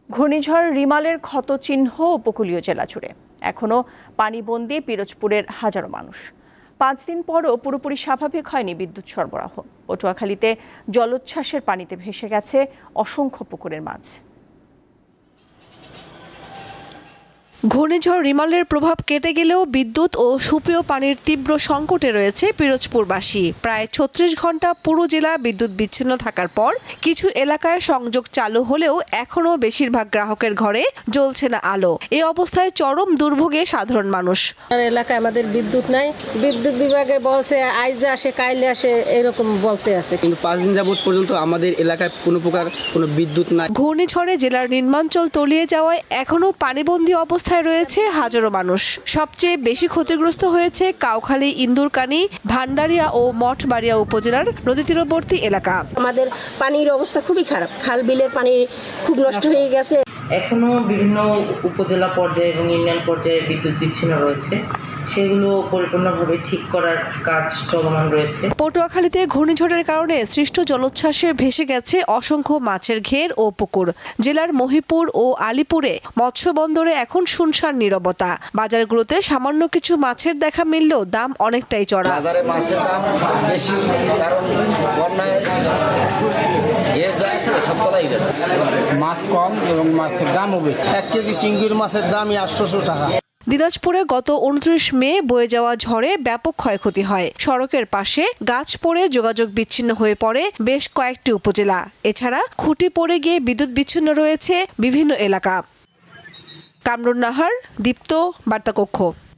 ঘূর্ণিঝড় রিমালের ক্ষতচিহ্ন উপকূলীয় জেলা জুড়ে এখনো পানিবন্দী পিরোজপুরের হাজারো মানুষ। 5 দিন পরও পুরোপুরি স্বাভাবিক হয়নি বিদ্যুৎ সরবরাহ। পটুয়াখালীতে জলোচ্ছ্বাসের পানিতে ভেসে গেছে অসংখ্য পুকুরের মাছ। ঘূর্ণিঝড় রিমালের প্রভাব কেটে গেলেও বিদ্যুৎ ও সুপেয় পানির তীব্র সংকটে রয়েছে পিরোজপুরবাসী। প্রায় 36 ঘন্টা পুরো জেলা বিদ্যুৎ বিচ্ছিন্ন থাকার পর কিছু এলাকায় সংযোগ চালু হলেও এখনও বেশিরভাগ গ্রাহকের ঘরে জ্বলছে না আলো। এই অবস্থায় চরম দুর্ভোগে সাধারণ মানুষ। এলাকায় আমাদের বিদ্যুৎ নাই, বিদ্যুৎ বিভাগে বলছে আইজে আসে কাইলে আসে এরকম বলতে আছে, কিন্তু 5 দিন যাবত পর্যন্ত আমাদের এলাকায় কোনো প্রকার কোনো বিদ্যুৎ নাই। ঘূর্ণিঝড়ে জেলার নিম্নাঞ্চল তলিয়ে যাওয়ায় এখনও পানিবন্দী অবস্থায় রয়েছে হাজারো মানুষ। সবচেয়ে বেশি ক্ষতিগ্রস্ত হয়েছে কাউখালী, ইন্দুরকানী, ভান্ডারিয়া ও মঠবাড়িয়া উপজেলার নদী তীরবর্তী এলাকা। আমাদের পানির অবস্থা খুবই খারাপ, খাল বিলের পানি খুব নষ্ট হয়ে গেছে। এখনো বিভিন্ন উপজেলা পর্যায়ে এবং ইউনিয়ন পর্যায়ে বিদ্যুৎ বিচ্ছিন্ন রয়েছে, সেগুলো পরিপূর্ণভাবে ঠিক করার কাজ চলমান রয়েছে। পটুয়াখালীতে ঘূর্ণিঝড়ের কারণে সৃষ্ট জলোচ্ছ্বাসে ভেসে গেছে অসংখ্য মাছের ঘের ও পুকুর। জেলার মহিপুর ও আলীপুরে মৎস্য বন্দরে এখন শুনশান নীরবতা। বাজারগুলোতে সামান্য কিছু মাছের দেখা মিললেও দাম অনেকটাই চড়া। বাজারে মাছের দাম বেশি, কারণ বন্যায় সবগুলাই গেছে। মাছ কম এবং মাছের দামও বেশি। 1 কেজি চিংড়ির মাছের দামই 800 টাকা। দিনাজপুরে গত 29 মে বয়ে যাওয়া ঝড়ে ব্যাপক ক্ষয়ক্ষতি হয়। সড়কের পাশে গাছ পড়ে যোগাযোগ বিচ্ছিন্ন হয়ে পড়ে বেশ কয়েকটি উপজেলা। এছাড়া খুঁটি পড়ে গিয়ে বিদ্যুৎ বিচ্ছিন্ন রয়েছে বিভিন্ন এলাকা। কামরুন নাহার, দীপ্ত, বার্তা কক্ষ।